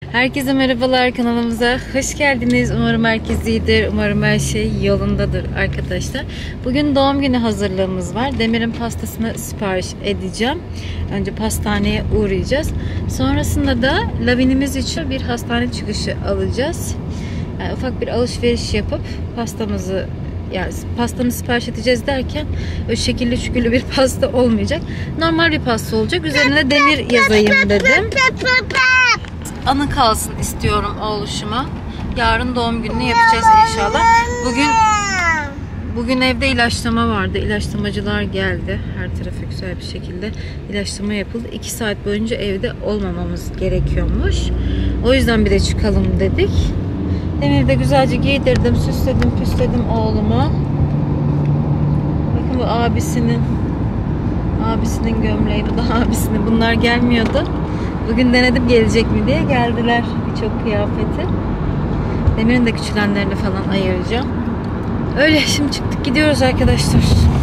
Herkese merhabalar, kanalımıza hoş geldiniz. Umarım herkes iyidir. Umarım her şey yolundadır arkadaşlar. Bugün doğum günü hazırlığımız var. Demir'in pastasını sipariş edeceğim. Önce pastaneye uğrayacağız. Sonrasında da Lavin'imiz için bir hastane çıkışı alacağız. Yani ufak bir alışveriş yapıp pastamızı, yani pastamı sipariş edeceğiz derken öyle şekilli şükürlü bir pasta olmayacak. Normal bir pasta olacak. Üzerine Demir yazayım dedim. Anı kalsın istiyorum oğluşuma. Yarın doğum gününü yapacağız inşallah. Bugün evde ilaçlama vardı. İlaçlamacılar geldi. Her tarafı güzel bir şekilde ilaçlama yapıldı. 2 saat boyunca evde olmamamız gerekiyormuş. O yüzden bir de çıkalım dedik. Demir'i de güzelce giydirdim, süsledim, püsledim oğluma. Bakın bu abisinin gömleği, bu da abisinin. Bunlar gelmiyordu. Bugün denedim gelecek mi diye, geldiler birçok kıyafeti. Demir'in de küçülenlerini falan ayıracağım. Öyle şimdi çıktık gidiyoruz arkadaşlar.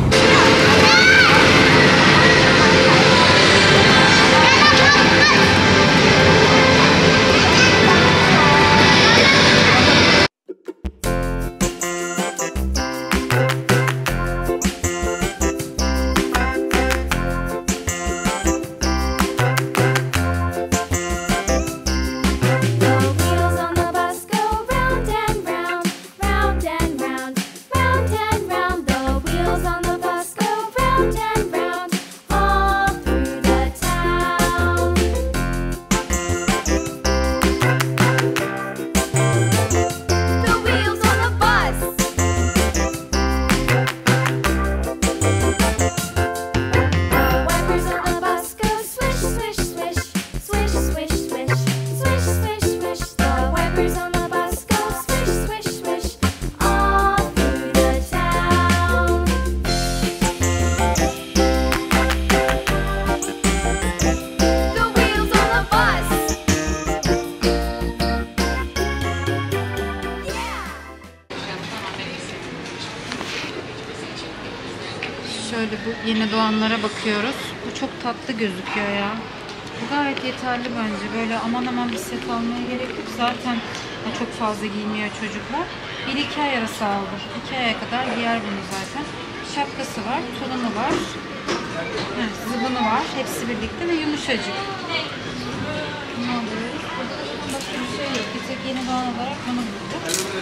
Şöyle bu yeni doğanlara bakıyoruz. Bu çok tatlı gözüküyor ya. Bu gayet yeterli bence. Böyle aman aman bir set almaya gerek yok. Zaten çok fazla giymiyor çocuklar. 1-2 ay arası aldım. 2 aya kadar giyer bunu zaten. Şapkası var, tulumu var. Zıbını var. Hepsi birlikte ve yumuşacık. Ne alıyoruz? Başka bir şey yok. Bir tek yeni doğan olarak bunu bulduk.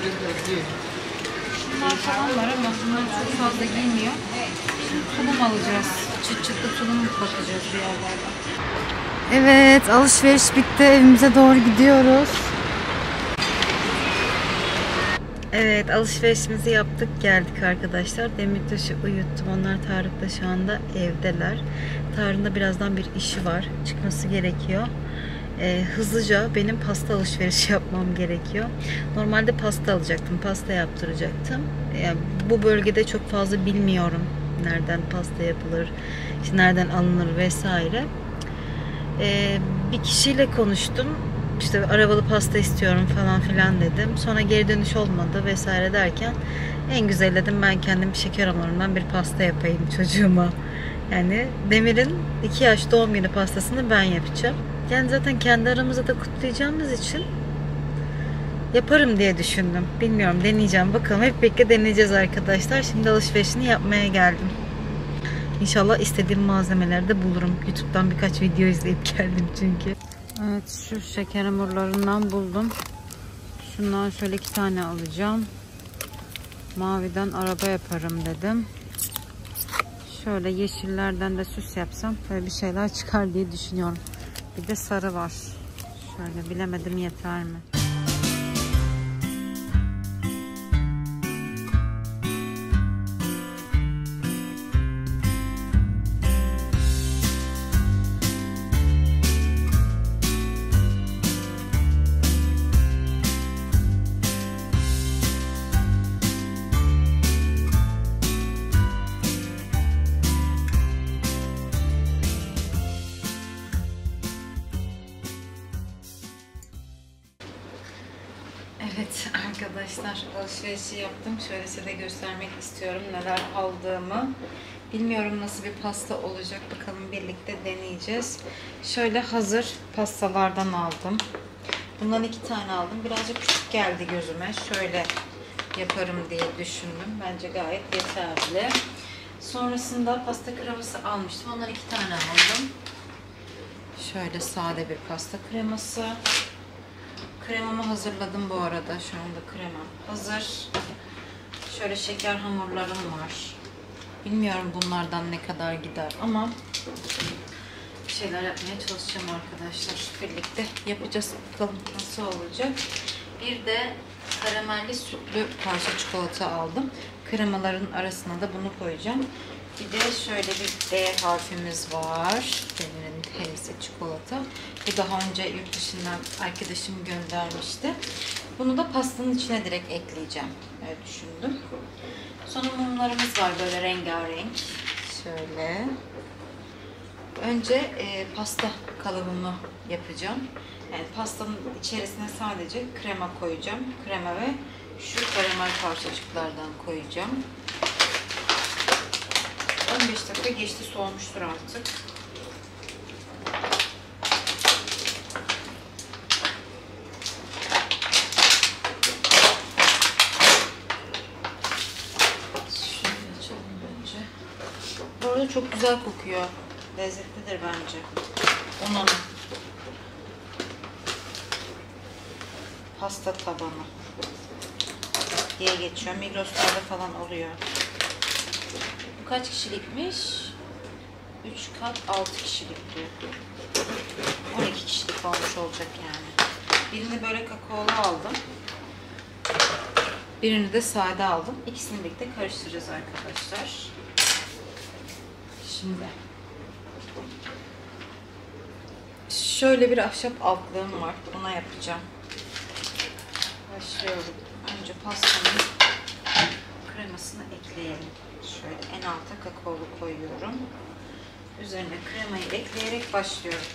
Bunlar falan var ama bunlar çok fazla giymiyor. Şimdi tulum alacağız. Çıt çıtlı tulum bakacağız bir yerlerden. Evet, alışveriş bitti. Evimize doğru gidiyoruz. Evet, alışverişimizi yaptık, geldik arkadaşlar. Demirtaş'ı uyuttum. Onlar Tarık'la şu anda evdeler. Tarık'ın da birazdan bir işi var. Çıkması gerekiyor. Hızlıca benim pasta alışverişi yapmam gerekiyor. Normalde pasta alacaktım, pasta yaptıracaktım. Yani bu bölgede çok fazla bilmiyorum nereden pasta yapılır, işte nereden alınır vesaire. Bir kişiyle konuştum. İşte arabalı pasta istiyorum falan filan dedim. Sonra geri dönüş olmadı vesaire derken en güzel dedim ben kendim şeker hamurundan bir pasta yapayım çocuğuma. Yani Demir'in 2 yaş doğum günü pastasını ben yapacağım. Yani zaten kendi aramızda da kutlayacağımız için yaparım diye düşündüm. Bilmiyorum, deneyeceğim. Bakalım, hep birlikte deneyeceğiz arkadaşlar. Şimdi alışverişini yapmaya geldim. İnşallah istediğim malzemeleri de bulurum. YouTube'dan birkaç video izleyip geldim çünkü. Evet, şu şeker hamurlarından buldum. Şundan şöyle 2 tane alacağım. Maviden araba yaparım dedim. Şöyle yeşillerden de süs yapsam böyle bir şeyler çıkar diye düşünüyorum. Bir de sarı var. Şöyle bilemedim yeter mi? Evet arkadaşlar, alışverişi yaptım. Şöyle size de göstermek istiyorum neler aldığımı. Bilmiyorum nasıl bir pasta olacak. Bakalım birlikte deneyeceğiz. Şöyle hazır pastalardan aldım. Bundan 2 tane aldım. Birazcık küçük geldi gözüme. Şöyle yaparım diye düşündüm. Bence gayet yeterli. Sonrasında pasta kreması almıştım. Ondan 2 tane aldım. Şöyle sade bir pasta kreması. Kremamı hazırladım bu arada. Şu anda kremam hazır. Şöyle şeker hamurlarım var. Bilmiyorum bunlardan ne kadar gider ama bir şeyler yapmaya çalışacağım arkadaşlar. Birlikte yapacağız. Bakalım nasıl olacak. Bir de karamelli sütlü parça çikolata aldım. Kremaların arasına da bunu koyacağım. Bir de şöyle bir D harfimiz var. Demir'in T'si çikolata. Bu daha önce yurt dışından arkadaşım göndermişti. Bunu da pastanın içine direkt ekleyeceğim. Öyle düşündüm. Sonra mumlarımız var böyle rengarenk. Şöyle. Önce pasta kalıbımı yapacağım. Yani pastanın içerisine sadece krema koyacağım. Krema ve şu karamel parçacıklardan koyacağım. 15 dakika geçti, soğumuştur artık. Şöyle açalım bence. Bu arada çok güzel kokuyor. Lezzetlidir bence. Onun pasta tabanı diye geçiyor. Migros'larda falan oluyor. Bu kaç kişilikmiş? 3 kat 6 kişilik diyor. 12 kişilik olmuş olacak yani. Birini böyle kakaolu aldım. Birini de sade aldım. İkisini birlikte karıştıracağız arkadaşlar. Şimdi şöyle bir ahşap altlığım var. Buna yapacağım. Başlıyorum. Önce pastanın kremasını ekleyelim. Şöyle en alta kakaolu koyuyorum. Üzerine kremayı ekleyerek başlıyorum.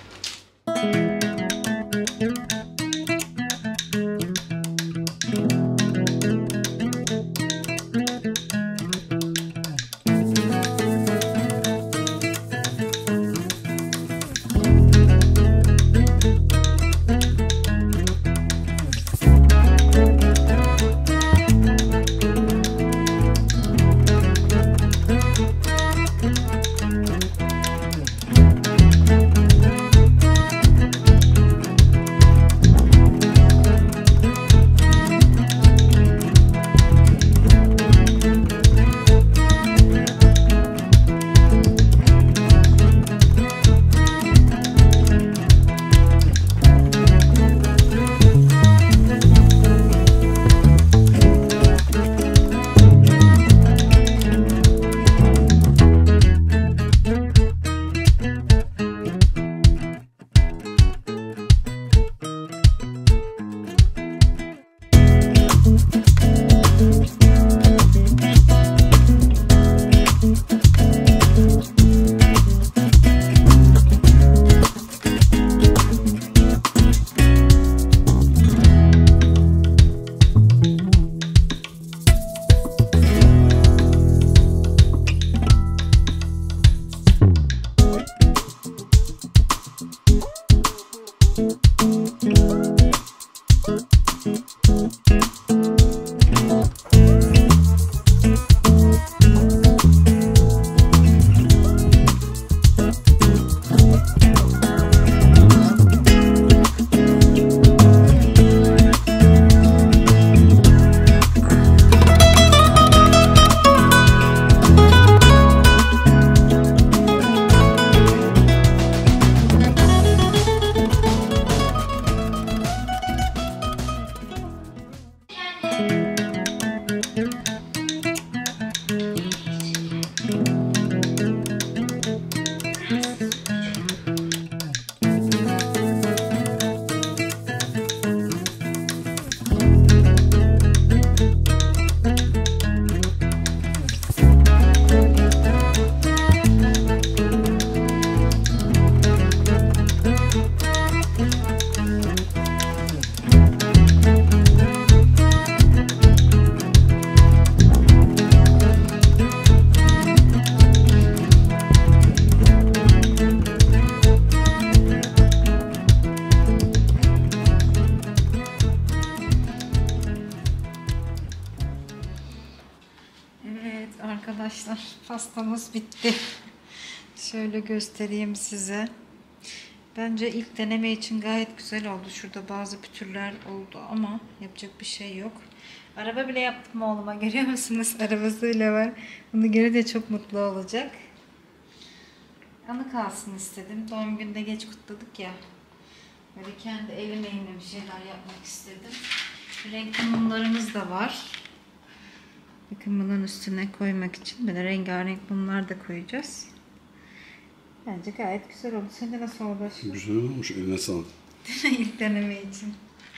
arkadaşlar. Pastamız bitti. Şöyle göstereyim size. Bence ilk deneme için gayet güzel oldu. Şurada bazı pütürler oldu ama yapacak bir şey yok. Araba bile yaptım oğluma. Görüyor musunuz? Arabasıyla var. Bunu görünce çok mutlu olacak. Anı kalsın istedim. Doğum günde geç kutladık ya. Böyle kendi elimle yine bir şeyler yapmak istedim. Renkli mumlarımız da var. Bakın bunun üstüne koymak için böyle rengarenk mumlar da koyacağız. Bence gayet güzel oldu. Sence nasıl oldu aşkım? Güzel olmuş. Eline sağlık. İlk deneme için.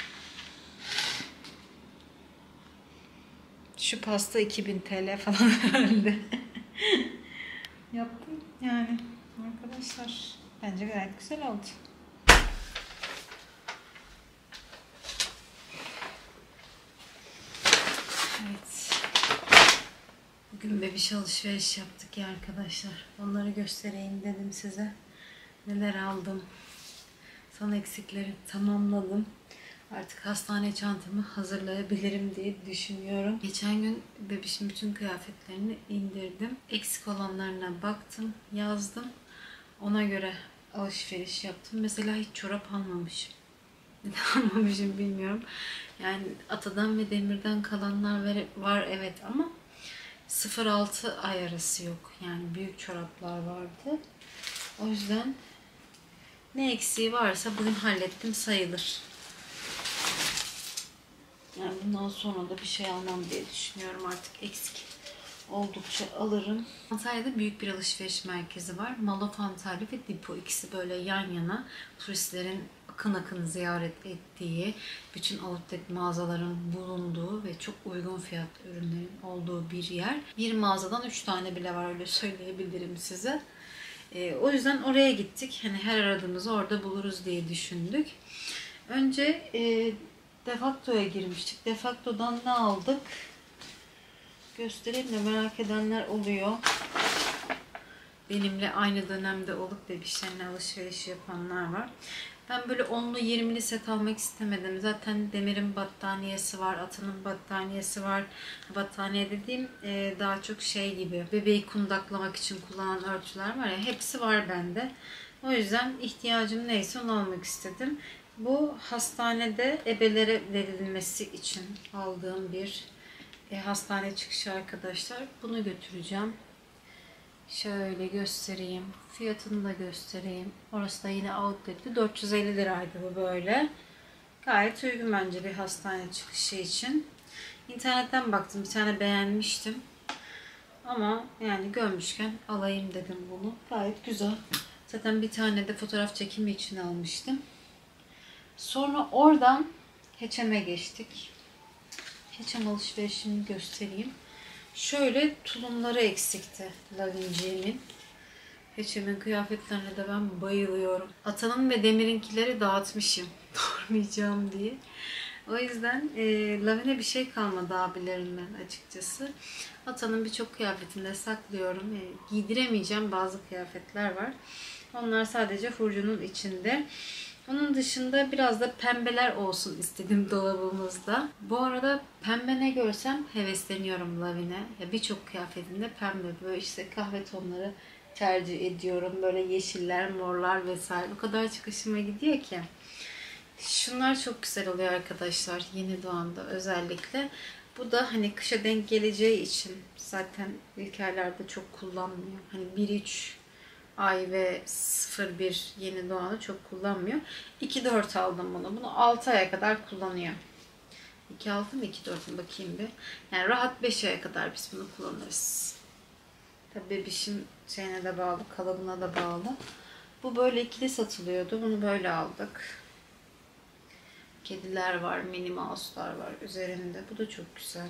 Şu pasta 2000 TL falan herhalde. Yaptım yani arkadaşlar. Bence gayet güzel oldu. Evet. Bugün bebiş alışveriş yaptık ya arkadaşlar. Onları göstereyim dedim size. Neler aldım. Son eksikleri tamamladım. Artık hastane çantamı hazırlayabilirim diye düşünüyorum. Geçen gün bebişin bütün kıyafetlerini indirdim. Eksik olanlarına baktım, yazdım. Ona göre alışveriş yaptım. Mesela hiç çorap almamışım. Neden almamışım bilmiyorum. Yani Atadan ve Demir'den kalanlar var evet ama 0-6 ay arası yok. Yani büyük çoraplar vardı. O yüzden ne eksiği varsa bugün hallettim sayılır. Yani bundan sonra da bir şey almam diye düşünüyorum. Artık eksik oldukça alırım. Antalya'da büyük bir alışveriş merkezi var. Malof Antalya ve Dipo, ikisi böyle yan yana turistlerin akın akın ziyaret ettiği, bütün outlet mağazaların bulunduğu ve çok uygun fiyatlı ürünlerin olduğu bir yer. Bir mağazadan 3 tane bile var, öyle söyleyebilirim size. O yüzden oraya gittik. Hani her aradığımızı orada buluruz diye düşündük. Önce Defacto'ya girmiştik. Defacto'dan ne aldık? Göstereyim de merak edenler oluyor. Benimle aynı dönemde olup bebişlerine alışveriş yapanlar var. Ben böyle 10'lu 20'li set almak istemedim. Zaten Demir'in battaniyesi var, Atan'ın battaniyesi var. Battaniye dediğim daha çok şey gibi, bebeği kundaklamak için kullanılan örtüler var ya, hepsi var bende. O yüzden ihtiyacım neyse onu almak istedim. Bu hastanede ebelere verilmesi için aldığım bir hastane çıkışı arkadaşlar. Bunu götüreceğim. Şöyle göstereyim. Fiyatını da göstereyim. Orası da yine outlet'ti. 450 liraydı bu böyle. Gayet uygun bence bir hastane çıkışı için. İnternetten baktım. Bir tane beğenmiştim. Ama yani görmüşken alayım dedim bunu. Gayet güzel. Zaten bir tane de fotoğraf çekimi için almıştım. Sonra oradan H&M'e geçtik. H&M alışverişini göstereyim. Şöyle tulumları eksikti Lavinci'nin. H&M'in kıyafetlerine de ben bayılıyorum. Atan'ın ve Demir'inkileri dağıtmışım. Doğurmayacağım diye. O yüzden Lavine bir şey kalmadı abilerimden açıkçası. Atan'ın birçok kıyafetini de saklıyorum. Giydiremeyeceğim bazı kıyafetler var. Onlar sadece hurcunun içinde. Onun dışında biraz da pembeler olsun istedim dolabımızda. Bu arada pembe ne görsem hevesleniyorum Lavine. Ya birçok kıyafetinde pembe, böyle işte kahve tonları tercih ediyorum. Böyle yeşiller, morlar vesaire. O kadar çok hoşuma gidiyor ki. Şunlar çok güzel oluyor arkadaşlar. Yeni doğanda özellikle. Bu da hani kışa denk geleceği için zaten ilk aylarda çok kullanmıyor. Hani 1-3 ay ve 0-1 yeni doğanı çok kullanmıyor. 2-4 aldım bunu. Bunu 6 aya kadar kullanıyor. 2-6 mı 2-4 mü bakayım bir. Yani rahat 5 aya kadar biz bunu kullanırız. Tabii bebişin şeyine de bağlı, kalıbına da bağlı. Bu böyle ikili satılıyordu. Bunu böyle aldık. Kediler var, mini mouse'lar var üzerinde. Bu da çok güzel.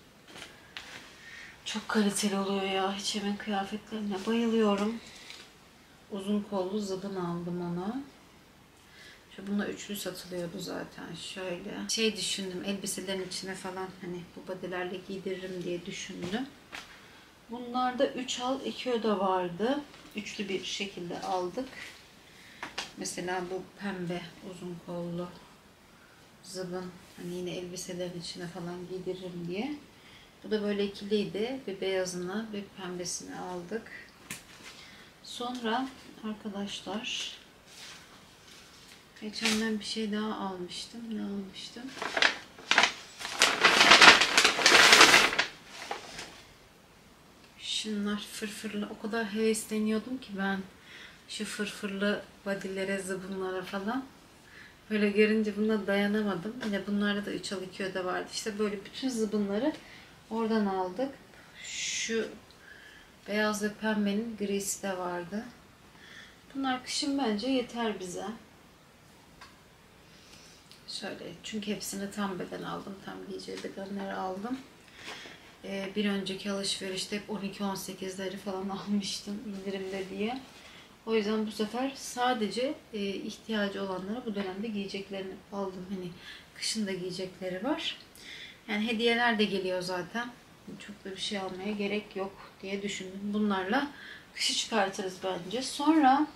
Çok kaliteli oluyor ya. H&M'in kıyafetlerine bayılıyorum. Uzun kollu zıbın aldım ona. Buna üçlü satılıyordu zaten. Şöyle. Şey düşündüm, elbiselerin içine falan hani bu bodylerle giydiririm diye düşündüm. Bunlarda 3 al 2 öde vardı. Üçlü bir şekilde aldık. Mesela bu pembe uzun kollu zıbın. Hani yine elbiselerin içine falan giydiririm diye. Bu da böyle ikiliydi. Bir beyazını, bir pembesini aldık. Sonra arkadaşlar geçen ben bir şey daha almıştım. Ne almıştım? Şunlar fırfırlı. O kadar hevesleniyordum ki ben şu fırfırlı bodylere, zıbınlara falan. Böyle görünce buna dayanamadım. Yine bunlarda da 3 al 2 öde vardı. İşte böyle bütün zıbınları oradan aldık. Şu beyaz ve pembenin grisi de vardı. Bunlar kışın bence yeter bize. Şöyle, çünkü hepsini tam beden aldım. Tam giyeceği bedenleri aldım. Bir önceki alışverişte hep 12-18'leri falan almıştım indirimde diye. O yüzden bu sefer sadece ihtiyacı olanlara bu dönemde giyeceklerini aldım. Hani kışın da giyecekleri var. Yani hediyeler de geliyor zaten. Çok da bir şey almaya gerek yok diye düşündüm. Bunlarla kışı çıkartırız bence. Sonra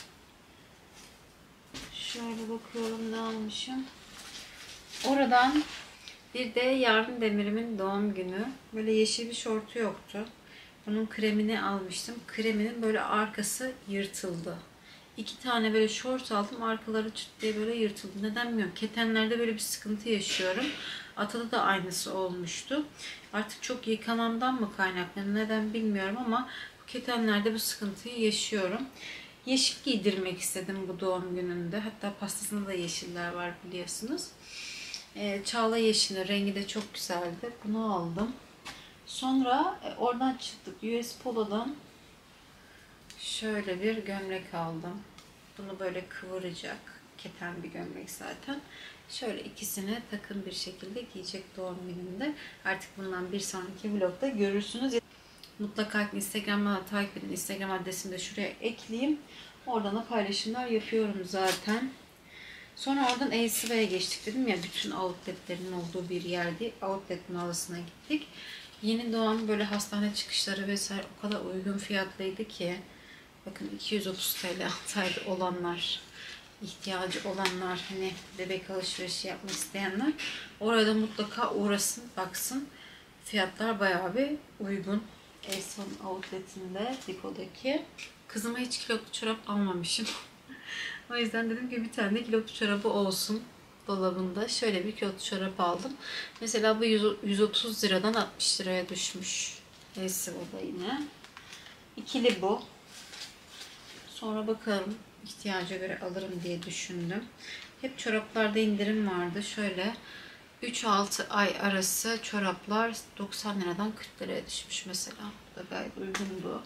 şöyle bakıyorum ne almışım. Oradan bir de Yarın Demir'imin doğum günü. Böyle yeşil bir şortu yoktu. Bunun kremini almıştım. Kreminin böyle arkası yırtıldı. 2 tane böyle şort aldım. Arkaları çıt diye böyle yırtıldı. Neden bilmiyorum. Ketenlerde böyle bir sıkıntı yaşıyorum. Atada da aynısı olmuştu. Artık çok yıkamamdan mı kaynaklı neden bilmiyorum ama bu ketenlerde bu sıkıntıyı yaşıyorum. Yeşil giydirmek istedim bu doğum gününde. Hatta pastasında da yeşiller var biliyorsunuz. Çağla yeşili rengi de çok güzeldi. Bunu aldım. Sonra oradan çıktık. US Polo'dan şöyle bir gömlek aldım. Bunu böyle kıvıracak. Keten bir gömlek zaten. Şöyle ikisini takım bir şekilde giyecek doğum günümde. Artık bundan bir sonraki vlogda görürsünüz. Mutlaka Instagram'dan takip edin. Instagram adresimi de şuraya ekleyeyim. Oradan da paylaşımlar yapıyorum zaten. Sonra oradan Elsiva'ya geçtik dedim ya, bütün outletlerin olduğu bir yerdi. Outlet mağazasına gittik. Yeni doğan böyle hastane çıkışları vesaire o kadar uygun fiyatlıydı ki. Bakın 230 TL 6 ayda olanlar, ihtiyacı olanlar, hani bebek alışverişi yapmak isteyenler orada mutlaka uğrasın, baksın. Fiyatlar bayağı bir uygun. Elsiva'nın outletinde, Depodaki. Kızıma hiç kilotlu çorap almamışım. O yüzden dedim ki bir tane kilotlu çorabı olsun dolabında. Şöyle bir kilotlu çorap aldım. Mesela bu 130 liradan 60 liraya düşmüş. Elsiva'da yine. İkili bu. Sonra bakalım, ihtiyaca göre alırım diye düşündüm. Hep çoraplarda indirim vardı. Şöyle 3-6 ay arası çoraplar 90 liradan 40 liraya düşmüş mesela. Bu da gayet uygundu.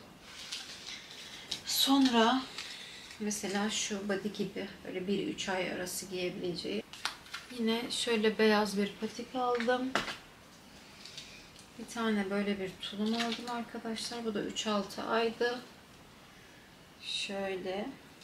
Sonra mesela şu body gibi böyle 1-3 ay arası giyebileceği. Yine şöyle beyaz bir patik aldım. Bir tane böyle bir tulum aldım arkadaşlar. Bu da 3-6 aydı. Şöyle.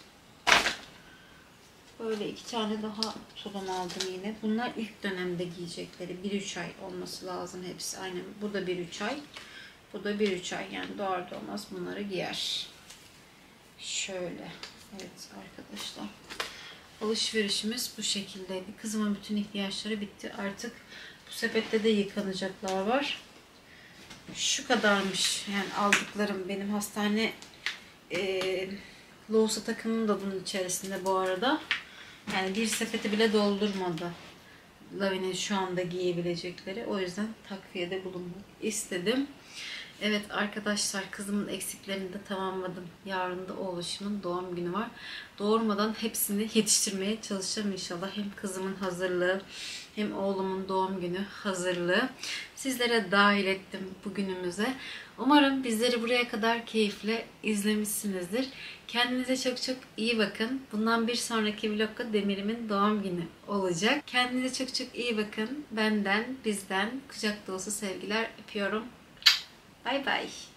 Böyle 2 tane daha tulum aldım yine. Bunlar ilk dönemde giyecekleri. 1-3 ay olması lazım hepsi. Aynen. Bu da 1-3 ay. Bu da 1-3 ay. Yani doğar doğmaz bunları giyer. Şöyle. Evet arkadaşlar. Alışverişimiz bu şekildeydi. Kızımın bütün ihtiyaçları bitti. Artık bu sepette de yıkanacaklar var. Şu kadarmış. Yani aldıklarım, benim hastane loğusa takımım da bunun içerisinde bu arada. Yani bir sepeti bile doldurmadı. Lavine'in şu anda giyebilecekleri. O yüzden takviyede bulunmak istedim. Evet arkadaşlar, kızımın eksiklerini de tamamladım. Yarın da oğluşumun doğum günü var. Doğurmadan hepsini yetiştirmeye çalışacağım inşallah. Hem kızımın hazırlığı hem oğlumun doğum günü hazırlığı. Sizlere dahil ettim bugünümüze. Umarım bizleri buraya kadar keyifle izlemişsinizdir. Kendinize çok çok iyi bakın. Bundan bir sonraki vlogda Demir'imin doğum günü olacak. Kendinize çok çok iyi bakın. Benden, bizden kucak dolusu sevgiler öpüyorum. Bye bye.